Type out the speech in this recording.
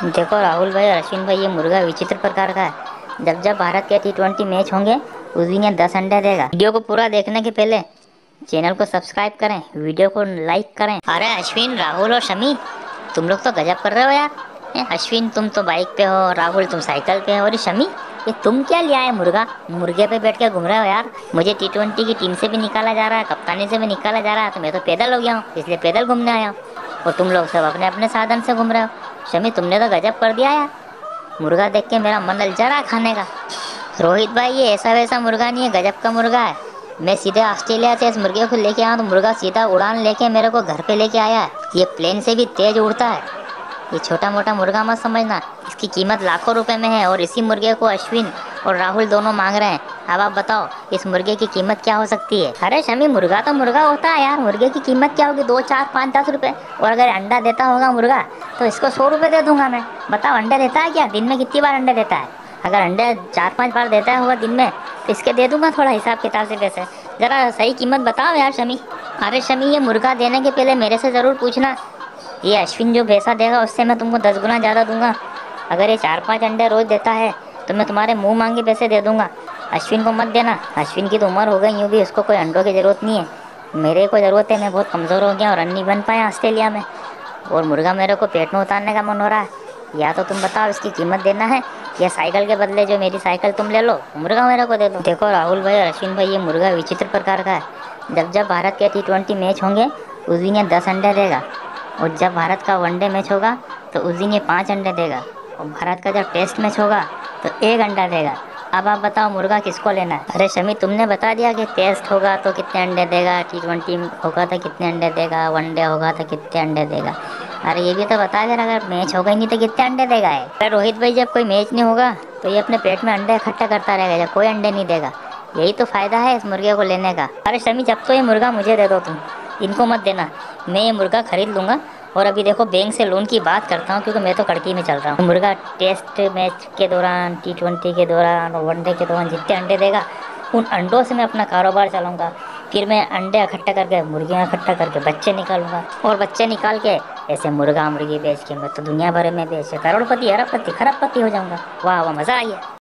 देखो राहुल भाई और अश्विन भाई, ये मुर्गा विचित्र प्रकार का है। जब जब भारत के T20 मैच होंगे उस दिन ये 10 अंडे देगा। वीडियो को पूरा देखने के पहले चैनल को सब्सक्राइब करें, वीडियो को लाइक करें। अरे अश्विन, राहुल और शमी, तुम लोग तो गजब कर रहे हो यार। अश्विन तुम तो बाइक पे हो, राहुल तुम साइकिल पे हो, और ये शमी, ये तुम क्या लिया है मुर्गा? मुर्गे पे बैठ के घूम रहे हो यार। मुझे T20 की टीम से भी निकाला जा रहा है, कप्तानी से भी निकाला जा रहा है, तो मैं तो पैदल हो गया हूँ, इसलिए पैदल घूमने आया हूँ। और तुम लोग सब अपने अपने साधन से घूम रहे हो। शमी, तुमने तो गजब कर दिया यार। मुर्गा देख के मेरा मन ललचा रहा खाने का। रोहित भाई, ये ऐसा वैसा मुर्गा नहीं है, गजब का मुर्गा है। मैं सीधे ऑस्ट्रेलिया से इस मुर्गे को लेके आया, तो मुर्गा सीधा उड़ान लेके मेरे को घर पे लेके आया है। ये प्लेन से भी तेज उड़ता है। ये छोटा मोटा मुर्गा मत समझना, इसकी कीमत लाखों रुपए में है, और इसी मुर्गे को अश्विन और राहुल दोनों मांग रहे हैं। अब आप बताओ इस मुर्गे की कीमत क्या हो सकती है? अरे शमी, मुर्गा तो मुर्गा होता है यार, मुर्गे की कीमत क्या होगी? 2, 4, 5, 10 रुपए। और अगर अंडा देता होगा मुर्गा तो इसको 100 रुपए दे दूंगा मैं। बताओ अंडे देता है क्या? दिन में कितनी बार अंडे देता है? अगर अंडे 4-5 बार देता होगा दिन में तो इसके दे दूंगा थोड़ा हिसाब किताब से पैसे। जरा सही कीमत बताओ यार शमी। अरे शमी, ये मुर्गा देने के पहले मेरे से जरूर पूछना। ये अश्विन जो पैसा देगा उससे मैं तुमको 10 गुना ज़्यादा दूंगा। अगर ये 4-5 अंडे रोज देता है तो मैं तुम्हारे मुंह मांगे पैसे दे दूंगा। अश्विन को मत देना, अश्विन की तो उम्र हो गई, यूँ भी उसको कोई अंडों की ज़रूरत नहीं है। मेरे को ज़रूरत है, मैं बहुत कमज़ोर हो गया और रन नहीं बन पाया ऑस्ट्रेलिया में, और मुर्गा मेरे को पेट में उतारने का मन हो रहा है। या तो तुम बताओ इसकी कीमत देना है, या साइकिल के बदले जो मेरी साइकिल तुम ले लो, मुर्गा मेरे को दे दो। देखो राहुल भाई और अश्विन भाई, ये मुर्गा विचित्र प्रकार का है। जब जब भारत के T20 मैच होंगे उस दिन ये 10 अंडे देगा, और जब भारत का वनडे मैच होगा तो उस दिन ये 5 अंडे देगा, और भारत का जब टेस्ट मैच होगा तो 1 अंडा देगा। अब आप बताओ मुर्गा किसको लेना है? अरे शमी, तुमने बता दिया कि टेस्ट होगा तो कितने अंडे देगा, T20 होगा तो कितने अंडे देगा, वनडे होगा तो कितने अंडे देगा। अरे ये भी तो बता दे, अगर मैच होगा ही नहीं तो कितने अंडे देगा ये? अरे रोहित भाई, जब कोई मैच नहीं होगा तो ये अपने पेट में अंडे इकट्ठा करता रहेगा, जब कोई अंडे नहीं देगा। यही तो फायदा है इस मुर्गे को लेने का। अरे शमी, जब तो ये मुर्गा मुझे दे दो तुम, इनको मत देना। मैं ये मुर्गा खरीद लूँगा, और अभी देखो बैंक से लोन की बात करता हूँ, क्योंकि मैं तो कड़की में चल रहा हूँ। मुर्गा टेस्ट मैच के दौरान, T20 के दौरान, वनडे के दौरान जितने अंडे देगा उन अंडों से मैं अपना कारोबार चलाऊँगा। फिर मैं अंडे इकट्ठा करके, मुर्गियाँ इकट्ठा करके बच्चे निकालूंगा, और बच्चे निकाल के ऐसे मुर्गा मुर्गी बेच के मैं तो दुनिया भर में बेच के करोड़पति, अरबपति, खरबपति हो जाऊँगा। वाह वाह, मज़ा आ गया।